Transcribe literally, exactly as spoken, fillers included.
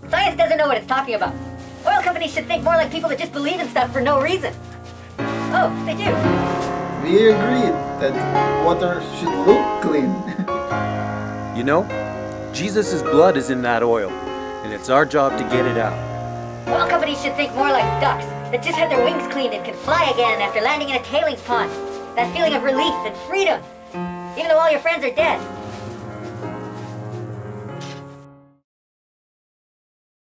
Science doesn't know what it's talking about. Oil companies should think more like people that just believe in stuff for no reason. Oh, they do. We agreed that water should look clean. You know, Jesus' blood is in that oil, and it's our job to get it out. Oil companies should think more like ducks that just had their wings cleaned and can fly again after landing in a tailings pond. That feeling of relief and freedom, even though all your friends are dead.